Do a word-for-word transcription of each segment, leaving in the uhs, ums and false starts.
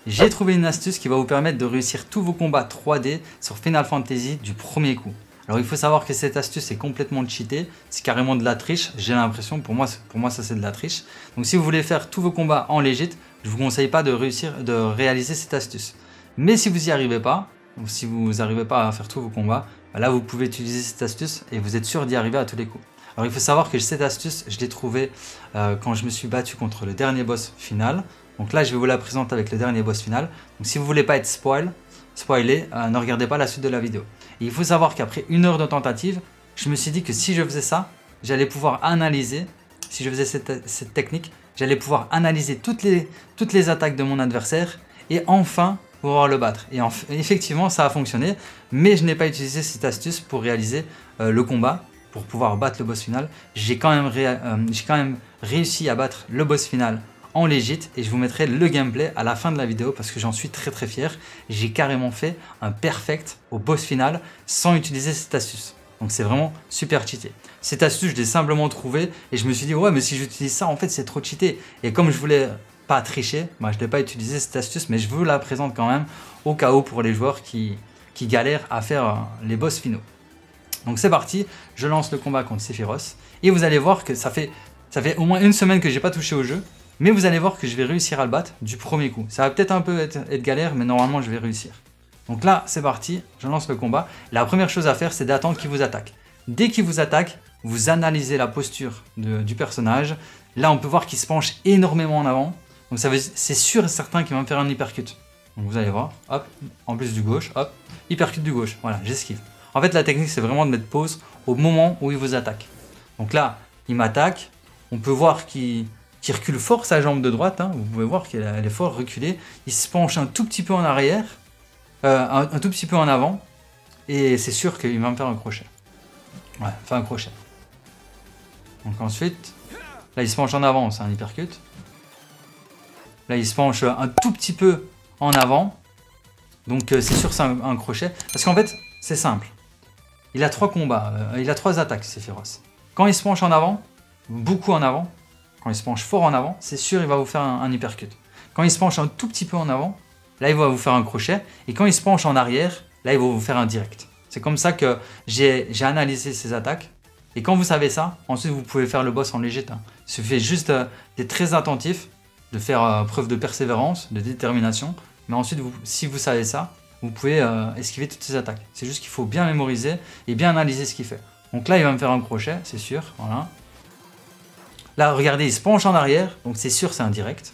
j'ai trouvé une astuce qui va vous permettre de réussir tous vos combats trois D sur Final Fantasy du premier coup. Alors il faut savoir que cette astuce est complètement cheatée, c'est carrément de la triche, j'ai l'impression, pour moi, pour moi ça c'est de la triche. Donc si vous voulez faire tous vos combats en légit, je ne vous conseille pas de réussir, de réaliser cette astuce. Mais si vous n'y arrivez pas, ou si vous n'arrivez pas à faire tous vos combats, bah là vous pouvez utiliser cette astuce et vous êtes sûr d'y arriver à tous les coups. Alors il faut savoir que cette astuce, je l'ai trouvée euh, quand je me suis battu contre le dernier boss final. Donc là je vais vous la présenter avec le dernier boss final. Donc si vous ne voulez pas être spoil, spoilé, euh, ne regardez pas la suite de la vidéo. Et il faut savoir qu'après une heure de tentative, je me suis dit que si je faisais ça, j'allais pouvoir analyser, si je faisais cette, cette technique, j'allais pouvoir analyser toutes les, toutes les attaques de mon adversaire et enfin pouvoir le battre. Et en, effectivement, ça a fonctionné, mais je n'ai pas utilisé cette astuce pour réaliser euh, le combat, pour pouvoir battre le boss final. J'ai quand, euh, j'ai quand même réussi à battre le boss final en légit et je vous mettrai le gameplay à la fin de la vidéo parce que j'en suis très très fier. J'ai carrément fait un perfect au boss final sans utiliser cette astuce. Donc c'est vraiment super cheaté. Cette astuce je l'ai simplement trouvée et je me suis dit ouais mais si j'utilise ça en fait c'est trop cheaté. Et comme je voulais pas tricher, bah, je n'ai pas utilisé cette astuce mais je vous la présente quand même au cas où pour les joueurs qui, qui galèrent à faire euh, les boss finaux. Donc c'est parti, je lance le combat contre Sephiroth et vous allez voir que ça fait, ça fait au moins une semaine que j'ai pas touché au jeu. Mais vous allez voir que je vais réussir à le battre du premier coup. Ça va peut-être un peu être, être galère, mais normalement je vais réussir. Donc là, c'est parti, je lance le combat. La première chose à faire, c'est d'attendre qu'il vous attaque. Dès qu'il vous attaque, vous analysez la posture de, du personnage. Là, on peut voir qu'il se penche énormément en avant. Donc c'est sûr et certain qu'il va me faire un hypercut. Donc vous allez voir, hop, en plus du gauche, hop, hypercut du gauche. Voilà, j'esquive. En fait, la technique, c'est vraiment de mettre pause au moment où il vous attaque. Donc là, il m'attaque. On peut voir qu'il... qui recule fort sa jambe de droite, hein. Vous pouvez voir qu'elle est fort reculée, il se penche un tout petit peu en arrière, euh, un, un tout petit peu en avant, et c'est sûr qu'il va me faire un crochet. Ouais, faire un crochet. Donc ensuite, là il se penche en avant, c'est un hypercut. Là il se penche un tout petit peu en avant, donc euh, c'est sûr c'est un, un crochet, parce qu'en fait c'est simple. Il a trois combats, euh, il a trois attaques, Sephiroth. Quand il se penche en avant, beaucoup en avant, quand il se penche fort en avant, c'est sûr il va vous faire un, un hypercut. Quand il se penche un tout petit peu en avant, là il va vous faire un crochet. Et quand il se penche en arrière, là il va vous faire un direct. C'est comme ça que j'ai analysé ces attaques. Et quand vous savez ça, ensuite vous pouvez faire le boss en légit. Hein. Il suffit juste euh, d'être très attentif, de faire euh, preuve de persévérance, de détermination. Mais ensuite, vous, si vous savez ça, vous pouvez euh, esquiver toutes ces attaques. C'est juste qu'il faut bien mémoriser et bien analyser ce qu'il fait. Donc là il va me faire un crochet, c'est sûr. Voilà. Là, regardez, il se penche en arrière, donc c'est sûr, c'est un direct.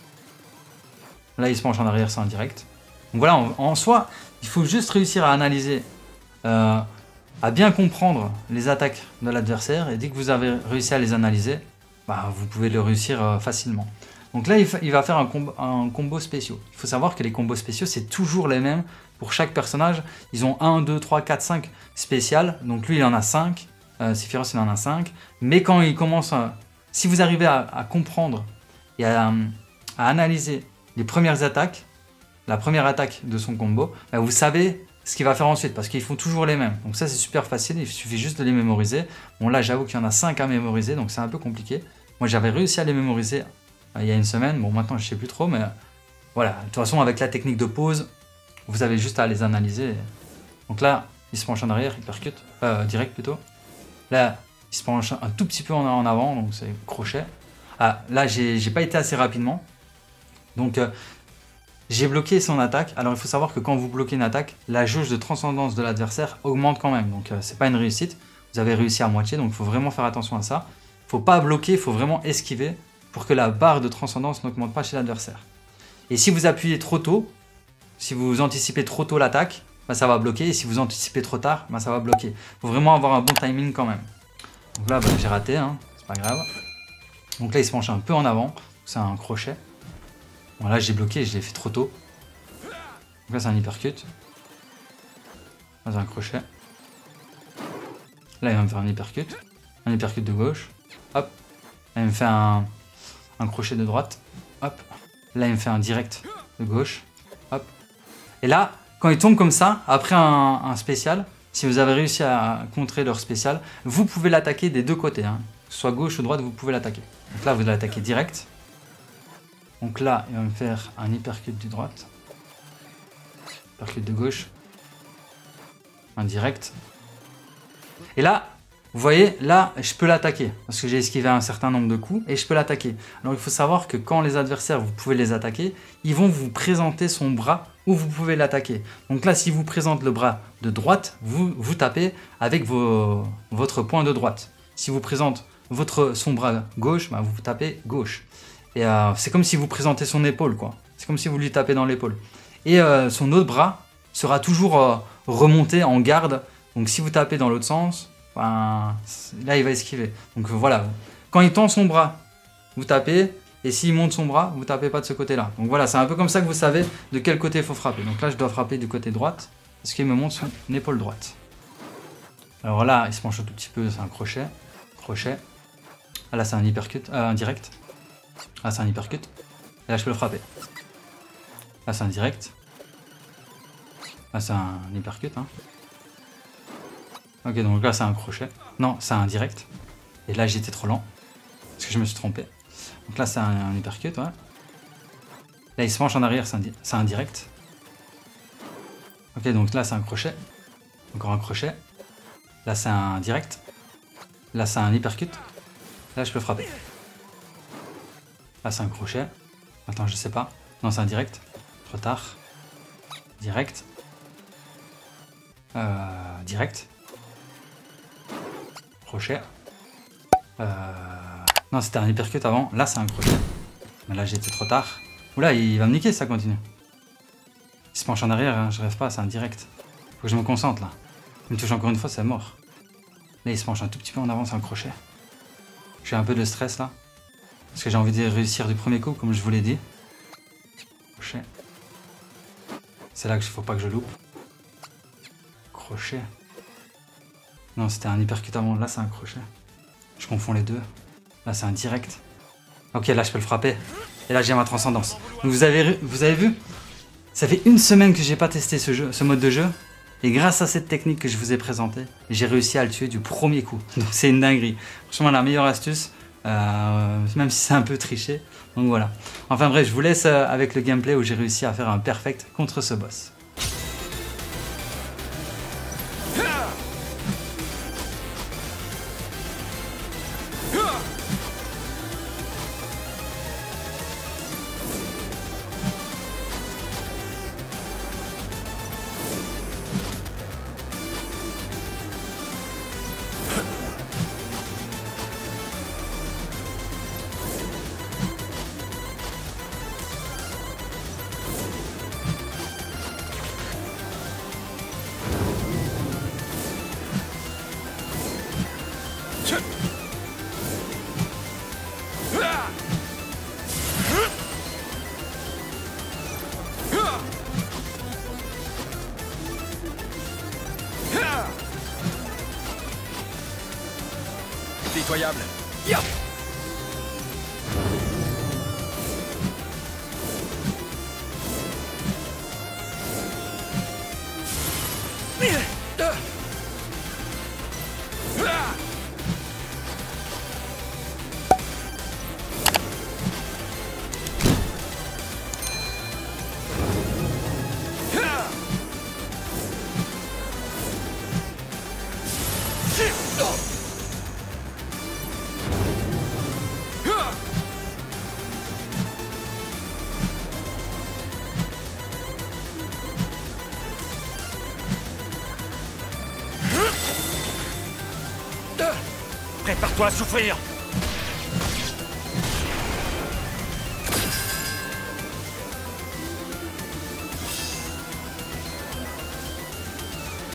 Là, il se penche en arrière, c'est un direct. Donc voilà, en, en soi, il faut juste réussir à analyser, euh, à bien comprendre les attaques de l'adversaire. Et dès que vous avez réussi à les analyser, bah, vous pouvez le réussir euh, facilement. Donc là, il, il va faire un, combo, un combo spéciaux. Il faut savoir que les combos spéciaux, c'est toujours les mêmes pour chaque personnage. Ils ont un, deux, trois, quatre, cinq spéciales. Donc lui, il en a cinq. Euh, Sephiroth, il en a cinq. Mais quand il commence... à, Si vous arrivez à, à comprendre et à, à analyser les premières attaques, la première attaque de son combo, bah vous savez ce qu'il va faire ensuite parce qu'ils font toujours les mêmes. Donc ça c'est super facile, il suffit juste de les mémoriser. Bon là j'avoue qu'il y en a cinq à mémoriser donc c'est un peu compliqué. Moi j'avais réussi à les mémoriser euh, il y a une semaine, bon maintenant je ne sais plus trop mais euh, voilà. De toute façon avec la technique de pause, vous avez juste à les analyser. Donc là il se penche en arrière, hypercut, euh, direct plutôt. Là il se penche un tout petit peu en avant, donc c'est crochet. Ah, là, j'ai pas été assez rapidement. Donc, euh, j'ai bloqué son attaque. Alors, il faut savoir que quand vous bloquez une attaque, la jauge de transcendance de l'adversaire augmente quand même. Donc, euh, c'est pas une réussite. Vous avez réussi à moitié, donc il faut vraiment faire attention à ça. Il ne faut pas bloquer, il faut vraiment esquiver pour que la barre de transcendance n'augmente pas chez l'adversaire. Et si vous appuyez trop tôt, si vous anticipez trop tôt l'attaque, bah, ça va bloquer. Et si vous anticipez trop tard, bah, ça va bloquer. Il faut vraiment avoir un bon timing quand même. Donc là, bah, j'ai raté, hein, c'est pas grave. Donc là, il se penche un peu en avant, c'est un crochet. Bon, là, j'ai bloqué, je l'ai fait trop tôt. Donc là, c'est un hypercut. Là, c'est un crochet. Là, il va me faire un hypercut. Un hypercut de gauche. Hop. Là, il me fait un, un crochet de droite. Hop. Là, il me fait un direct de gauche. Hop. Et là, quand il tombe comme ça, après un, un spécial, si vous avez réussi à contrer leur spécial, vous pouvez l'attaquer des deux côtés. Hein. Soit gauche ou droite, vous pouvez l'attaquer. Donc là, vous l'attaquez direct. Donc là, il va me faire un hypercut de droite. Hypercut de gauche. Un direct. Et là, vous voyez, là, je peux l'attaquer. Parce que j'ai esquivé un certain nombre de coups et je peux l'attaquer. Alors il faut savoir que quand les adversaires, vous pouvez les attaquer, ils vont vous présenter son bras où vous pouvez l'attaquer. Donc là, si vous présente le bras de droite, vous, vous tapez avec vos, votre poing de droite. Si vous présente votre, son bras gauche, bah, vous tapez gauche. Et euh, c'est comme si vous présentez son épaule, quoi. C'est comme si vous lui tapez dans l'épaule. Et euh, son autre bras sera toujours euh, remonté en garde. Donc si vous tapez dans l'autre sens, ben, là il va esquiver. Donc voilà, quand il tend son bras, vous tapez. Et s'il monte son bras, vous tapez pas de ce côté-là. Donc voilà, c'est un peu comme ça que vous savez de quel côté il faut frapper. Donc là, je dois frapper du côté droite, parce qu'il me monte son épaule droite. Alors là, il se penche un tout petit peu, c'est un crochet. Crochet. Ah, là, c'est un hypercut, euh, un direct. Là, c'est un hypercut. Et là, je peux le frapper. Là, c'est un direct. Là, c'est un hypercut. Hein. Ok, donc là, c'est un crochet. Non, c'est un direct. Et là, j'étais trop lent, parce que je me suis trompé. Donc là, c'est un, un hypercut, ouais. Là, il se penche en arrière, c'est un, un direct. Ok, donc là, c'est un crochet. Encore un crochet. Là, c'est un direct. Là, c'est un hypercut. Là, je peux frapper. Là, c'est un crochet. Attends, je sais pas. Non, c'est un direct. Trop tard. Direct. Euh, direct. Crochet. Euh... Non, c'était un hypercut avant. Là, c'est un crochet. Mais là, j'étais trop tard. Oula, il va me niquer si ça continue. Il se penche en arrière, hein, je rêve pas, c'est un direct. Faut que je me concentre là. Il me touche encore une fois, c'est mort. Là, il se penche un tout petit peu en avant, c'est un crochet. J'ai un peu de stress là. Parce que j'ai envie de réussir du premier coup, comme je vous l'ai dit. Crochet. C'est là qu'il faut pas que je loupe. Crochet. Non, c'était un hypercut avant. Là, c'est un crochet. Je confonds les deux. Là, c'est un direct. Ok, là, je peux le frapper. Et là, j'ai ma transcendance. Donc, vous avez, vous avez vu? Ça fait une semaine que j'ai pas testé ce, jeu, ce mode de jeu. Et grâce à cette technique que je vous ai présentée, j'ai réussi à le tuer du premier coup. Donc, c'est une dinguerie. Franchement, la meilleure astuce. Euh, même si c'est un peu triché. Donc, voilà. Enfin, bref, je vous laisse avec le gameplay où j'ai réussi à faire un perfect contre ce boss. Pitoyable. Yeah. Prépare-toi à souffrir.